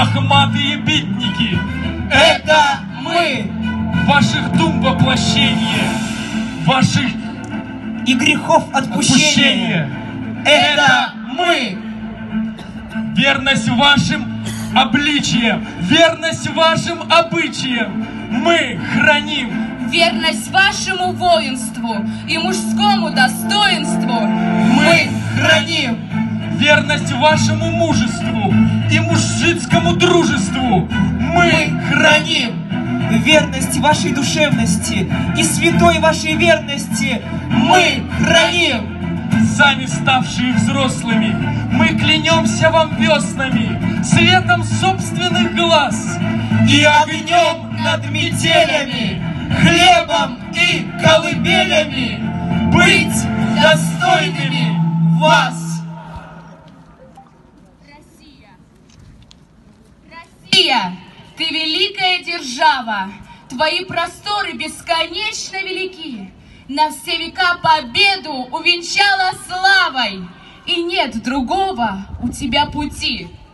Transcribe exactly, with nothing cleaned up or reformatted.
лохматые битники. Это мы. Ваших дум воплощение, ваших и грехов отпущения. отпущение. Это мы. Верность вашим обличиям, верность вашим обычаям мы храним. Верность вашему воинству и мужскому достоинству мы храним. Верность вашему мужеству и мужицкому дружеству мы храним. Верность вашей душевности и святой вашей верности мы храним. Сами ставшие взрослыми, мы клянемся вам веснами, светом собственных глаз и огнем над метелями, хлебом и колыбелями быть достойными вас. Россия, Россия, ты великая держава, твои просторы бесконечно велики. На все века победу увенчала славой, и нет другого у тебя пути.